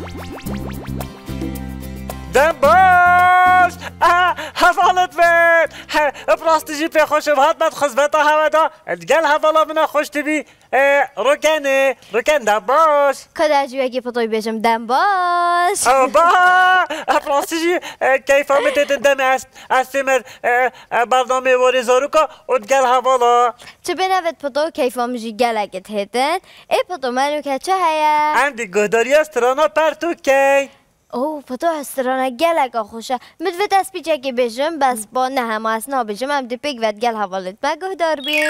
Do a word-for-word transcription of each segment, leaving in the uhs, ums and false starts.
دنباش حفالت بین براستی پی خوشم هات مد خزبتا هوا دا گل حفالا بنا خوش تبی رکنه رکن دنباش کدر جوی اگه پتوی بیشم دنباش با براستی کیف آمد دم است استمر برنامه واری زاروکا و گل حفالا چه بنوید پتو کیف آمجی گل اگه تهدن ای پتو منو که چه هیا اندی گهداری استرانا پرتو کی اوه پتو هسترانه گل اگه خوشه مدوی دست بیچه که بشم بس با نه همه اسنا بشم هم دی پیگ ود گل حوالت مگه دار بین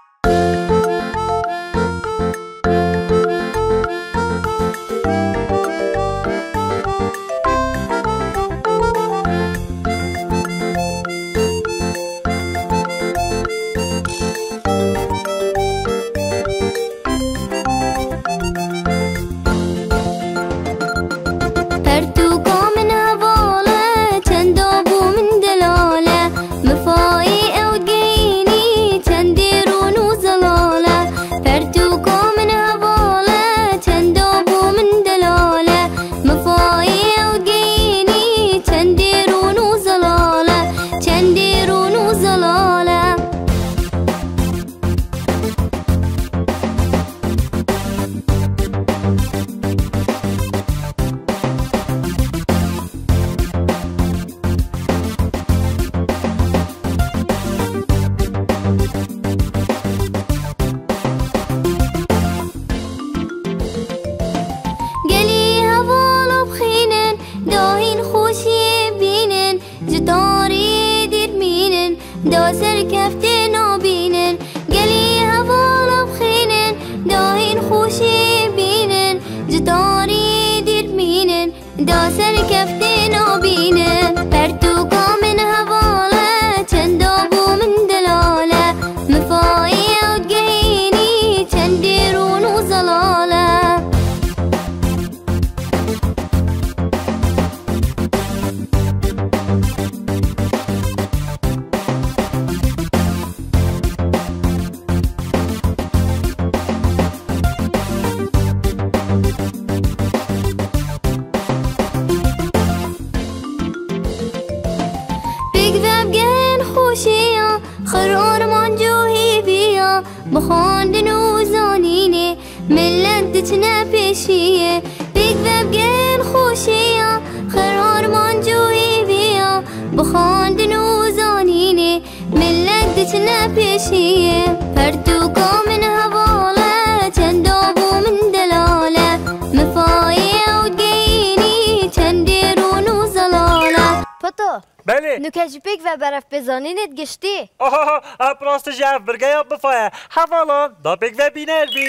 نکاجی پیک و برف بزانینت گشتی آها پراست جف برگه یا بفایه حوالا دا پیک و بینر بی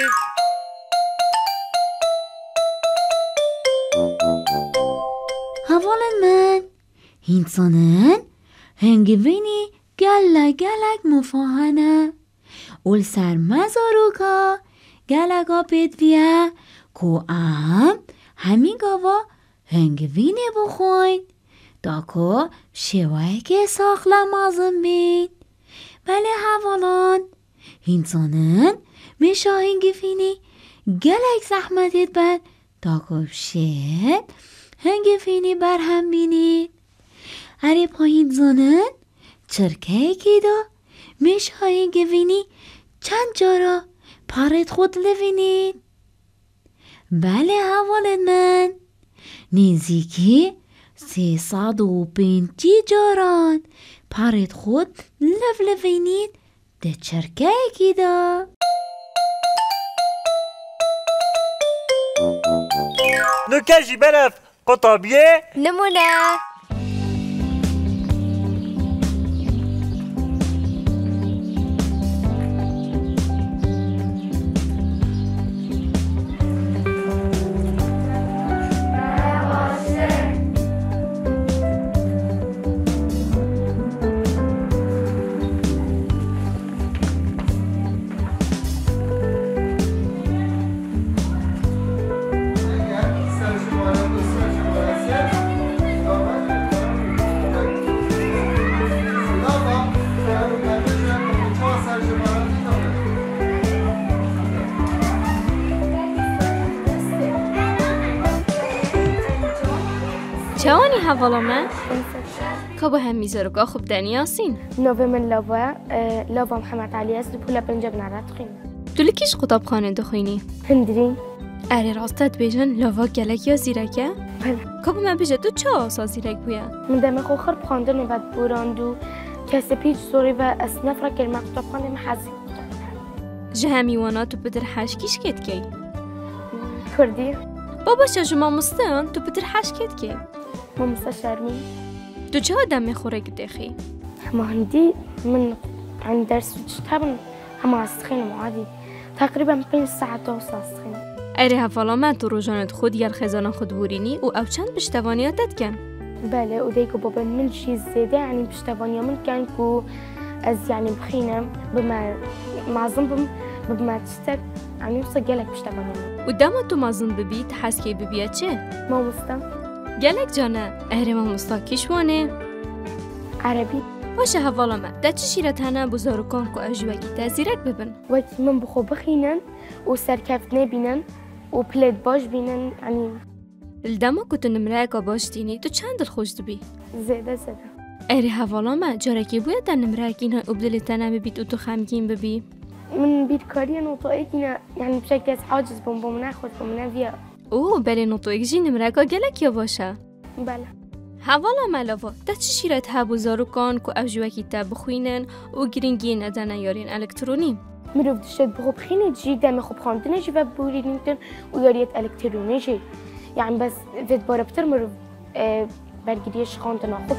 حوالا من هینسانن هنگوینی گلگ گلگ مفاهنه اول سر مزاروکا گلگا پیدویه کو ام همین گاوا هنگوینه بخوین داکو شوایی که ساخلم آزم بین بله حوالان هینزانن میشه هنگی فینی گلک زحمتت بر داکو شد هنگی فینی بر هم بینید اره پا هینزانن چرکه کی دا میشه هنگی فینی چند جارا پارت خود لبینید بله حوالن من نزیکی سیصد و پنجی جاران پارت خود لف لفینید ده چرکه کی دا نکشی برف قطابیه نمونه چوانی حوالامه؟ که با هم میزارگاه خوب دنیاسین؟ نوه من لاوا لاوا محمد علی است پولا پنجه بنارد خیم تو لکیش قطاب خانه دخوینی؟ هندرین اره راستت بیجن لاوا گلک یا زیرکه؟ بله که با من بیجن تو چه آسا زیرک بویا؟ من دم خو خرب خواندن و بعد بوراندو کسی پیچ سوری و اسنف را کلمه قطاب خانه محزی جهمیوانا تو بدر حش کیش کت کی؟ کردی بابا شما مستان تو بدر حش کت کی؟ ما مستشارمين تو چه آدم میخوره گدخی؟ ما هندي من عن درس وجتابن هم أسخين عادي تقريبا بين ساعة توصل أسخين اره هفالا من تو روزانت خود گر خزانه خود بورینی و او چند پشتوانیاتت کن؟ بله وديكو بابا من شي زيادة يعني پشتوانيا من كان كو از يعني بخينم بما معظم بم بما تشتك يعني يوصل جالك پشتوانيا و دما تو مازن ببی تحس که ببیه چه؟ ما مستا گلک جانه اره ما مستا کشوانه؟ عربي باشه هفالا من ده چه شیرت هنه بزارکان که اجواکی تزیرک ببن؟ وقتی من بخو بخينن وسركفتنا بينن وبلاد باش بينن يعني الدما که تو نمره که باش دینی تو چند دل خوش دبی؟ زيادة زيادة اره هفالا من جارکی باید در نمره که اینها ابدل تنه ببید و تو خمگین ببی؟ من بيت كاريان وطاقتنا يعني بشكل حاجز بوم ناخذ بوم فيها اوه بله نوتو اگجی نمره که گلک یا باشه؟ بله حوالا ملاوا ده چه شیرت ها بزارکان که اجواکی تا بخوینن و گرینگی ندانه یارین الکترونی؟ مروف دشت بخو بخينة جي دم خو بخاندنا جي ببوري نيوتن وياريت الكتروني جي يعني بس فيت بارا بتر مروف اه برگریش خاندنا خوب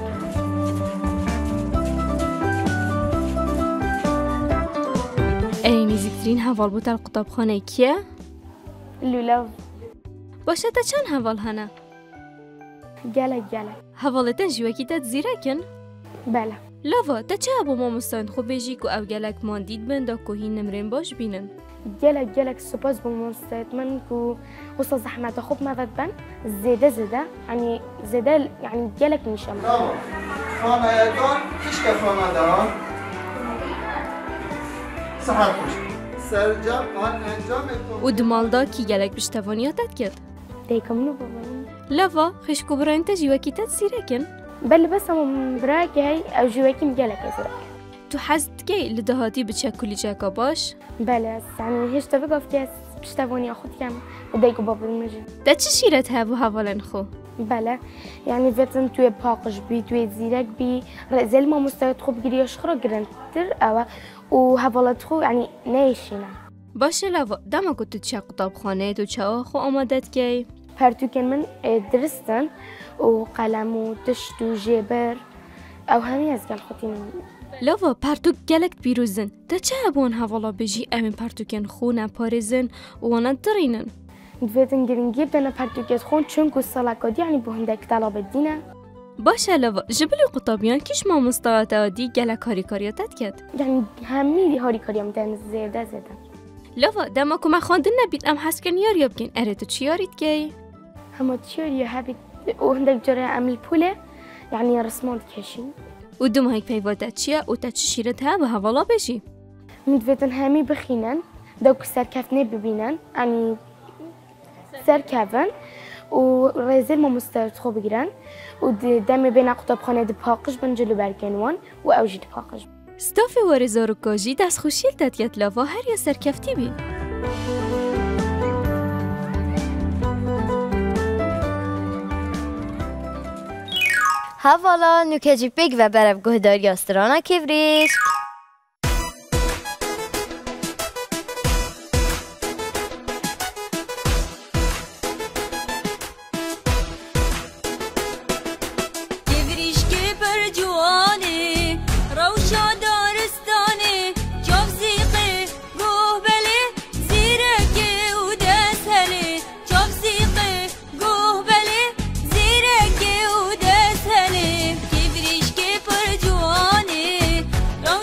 ای نزدیکترین حوال بود در قطابخانه کیه؟ لولاو باشه تا چند حوال هنه؟ گلک گلک حوالتن جواکی تا زیرکن؟ بله لاوا تا چه ابو ما مستان خوب بیجی که او گلک ماندید بنده که هین نمرین باش بینن؟ گلک گلک سپاس بمونستت من كو وصل زحمة خوب ما بن زيادة زيادة يعني زيادة يعني گلک میشم خانه‌یگان کیش که خانه دارن؟ سحر خوش سرجم آن انجام و دمالدا کی گلک پشتوانیاتت کرد؟ دیکم نو بابا لاوا خشکو برای تا جواکی تا زیرکن؟ بله بس هم براك هاي او جواكي مجالك ازرق تو حزد کی لدهاتی بچه کلی جاکا باش؟ بله يعني هيش تبقى في كاس بشتافوني اخذ كام وديكو بابا المجد ده چه شیرت ها بو حوالن خو؟ بله يعني فيتن توي باقش بي توي زيرك بي زي ما مستوى خوب جريش خرا جرنتر او وهفالت خو يعني نايشينا باشه لاوا دما که تو چه قطاب خانه تو چه آخو آمادت کی؟ پرتو كان من درستن وقلم وتشت وجبر او همي از قال خطين لاوا پرتوک گلک بیروزن ده چه ابون حوالا بجی امین پرتوکن خونه پارزن و وانا درینن؟ فيتن جرينجيب دنا پرتو كاس خون چونكو الصلاكات يعني بهندك طلب الدينا باشه لاوا جبل قطابیان کش ما مستوات آدی گلک هاری کاریاتت کرد؟ يعني همي هاري كاريام دان زيادة زيادة لاوا دما که ما خواندن نبید ام حس کن یاری بکن اره تو چی یارید کی؟ هما تشيري هابي وهندك جرى عمل بوله يعني رسمات كاشين و دو ماهیک پیوادت چیه و تا چه شیرت ها به حوالا بشی؟ مدفتن همي بخينن دوك سركفني ببينن يعني سركفن ورزل ما مستوى خو بگیرن و دم بین قطابخانه د پاقش بنجلو برکنوان و اوجی د پاقش ستافی وارزارو کاجی دست خوشیل تدیت لاوا هر یا سرکفتی بی؟ حوالا نوکجی بگ و برف گهداری آسترانا کیوریش روشا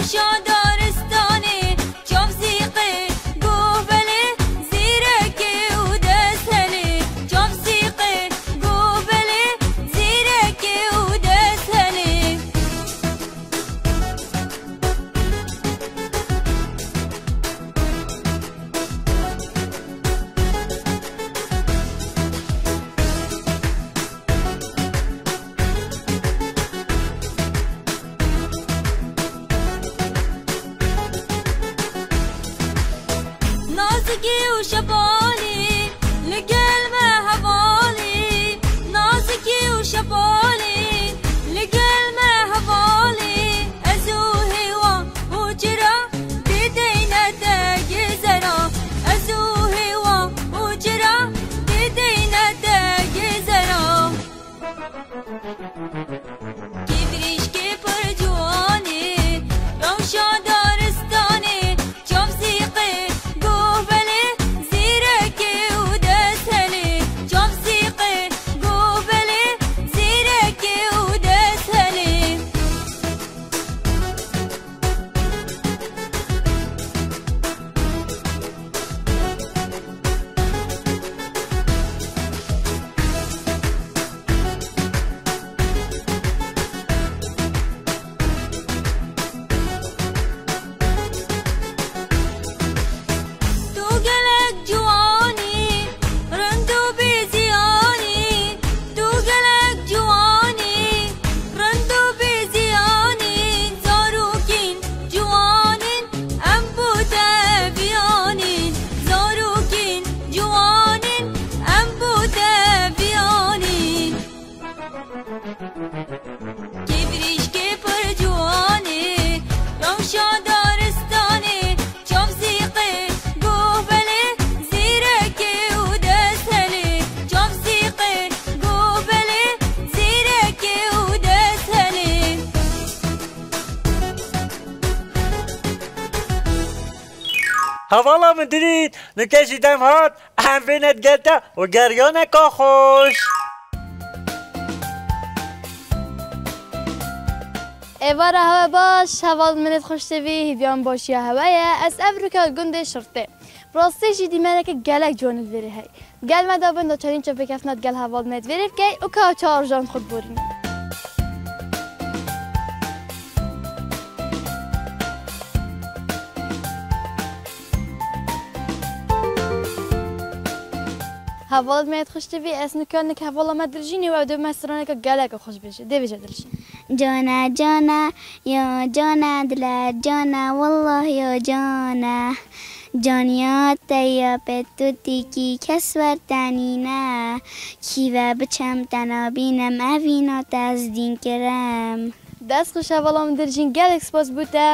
هوالا من درید نکشیدم هات هم بینت گلتا و گریانه که خوش ایوار هوا باش هوا منت خوش تبی بیان باشی هوایه از افریقا گنده شرطه براستیشی دیمه که گلک جونت وری هی گل مدابن دا چنین چه بکفنات گل هوا منت وری که او که چهار جان خود بورینه هوالت میاد خوش تبی از نکان که هوالا مدرجینی و دو مسترانه که گلک خوش بشه دی بشه درش جانا جانا یا جانا دل جانا والله یا جانا جانیات یا پتوتی کی کسور تنینه کی و بچم تنابینم اوینات از دین کرم دست خوش هوالا مدرجین گلک سپاس بوده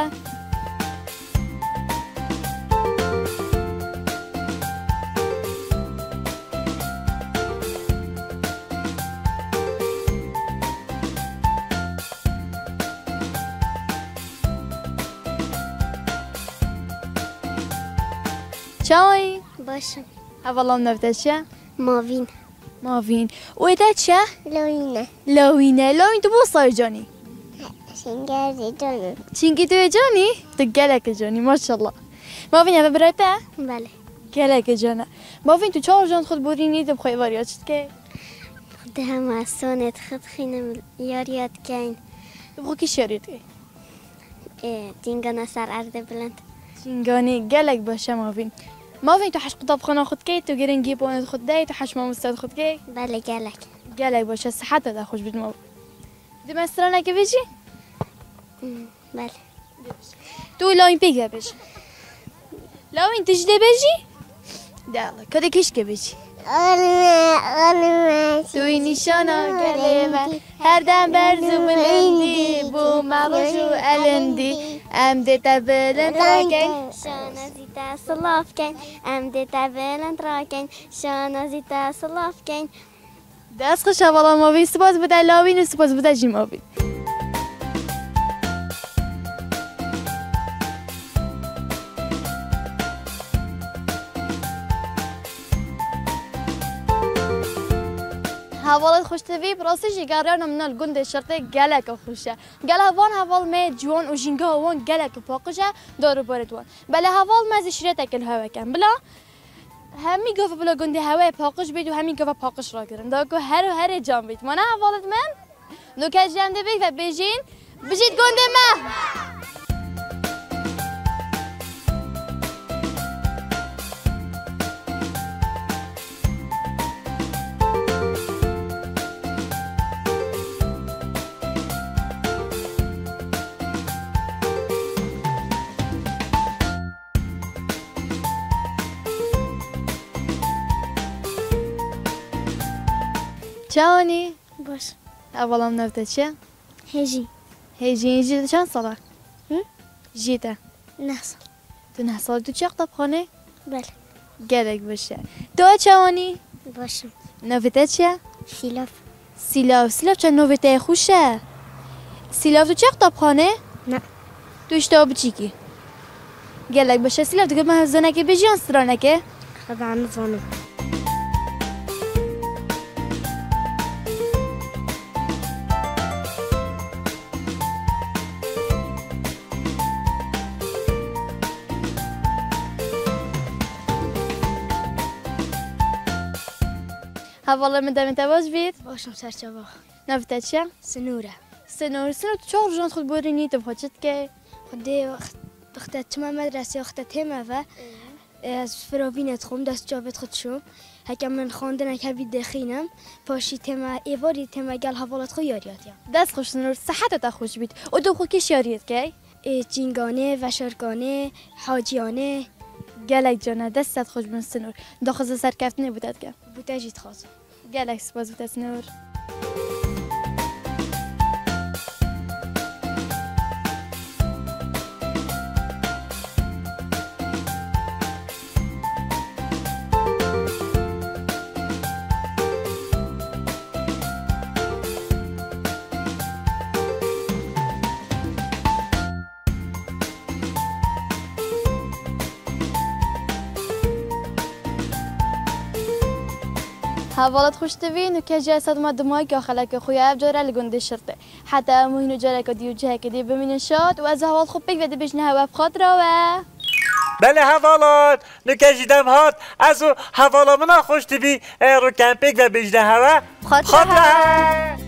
چای باشم هوالا نفته چه؟ ماوین ماوین و ایده چه؟ لوینه لوینه لوین تو بو سای جانی شنگرزی جانم چینگی تو جانی؟ تو گلک جانی ماشالله ماوین همه برایته؟ بله گلک جانه ماوین تو چهار جان خود بورینی تو بخوای واریات شد که؟ خود هم از سانت خود خینم یاریات کن تو بخوای کی شریط که؟ دینگانا سر ارده بلند چینگانی گلک باشه ماوین ماوین تو حش قطاب خانه خود کی تو گرنگی بانت خود دی تو حش مامستاد خود کی؟ بله گلک گلک باشه صحت ده خوش بید ماوین دی مسترانه که بیجی؟ بله تو لاین پیگه بیجی لاین تجده بیجی؟ دالا کده کش که بیجی آلمه آلمه توی نشانا گله من هر دم برزو بلندی بو مغشو الندی ام دیتا بلند راکن شانا زیتا صلاف کن ام دیتا بلند راکن شانا زیتا صلاف کن دست خوش والا ماوین سپاس بوده لاوین و سپاس بوده جی ماوین هوالت خوش تبی براستی جگریان منال گنده شرطه گلک خوشه گل هوان هوال می جوان و جنگه هوان گلک پاکشه دارو باردوان بله هوال مزه شریعت اکل هوا کن بلا همی گفت بلا گنده هوا پاکش بید و همی گفت پاکش را گرن دا که هر و هر جام بید مانه هوالت من نو که جمده بید و بجین بجید گنده ما چانی؟ باش اولام نفته چیه؟ هجی هیجی هیجی چند ساله؟ جیده نه سال تو نه سال تو چه کتاب خانه؟ بله گلک باشه تو چوانی؟ باشم نفته چیه؟ فیلاف سیلاف سیلاف چند نوبته خوشه سیلاف تو چه قطابخانه؟ نه تو اشتباه بچیکی گلک باشه سیلاف دیگه من زنکه بجیان سرانکه طبعا نظامي هوالا من دامن تواز بید باشم سرچاوا نفته چه؟ سنورة سنور سنور تو چهار جان خود بورینی تو بخواد که خدي وقت وقت تما مدرسة وقت تما و از فراوینت خوم دست جابت خود شو هکم من خواندن که بید دخینم پاشی تما ایواری تما گل حوالت خو یاریات یا دست خوش سنور صحت تا خوش بید و دو خود کش یاریت که جینگانه وشرگانه حاجیانه گلک جانه دستت خوش بن سنور داخل سرکفت نبودد که بوده جیت خواست گلک سپاس بودد سنور حوالات خوش تبين وكجا صد ما دماغ خلك خويا بجرا لقند الشرطة حتى مهنو جرا كديو جها كدي بمن الشاط وأز حوالات خو بيك بدي بجنها بخاطره و بله حوالات نکشیدم هات از حوالا منا خوش تبی رو کمپیک و بجنه هوا خاطره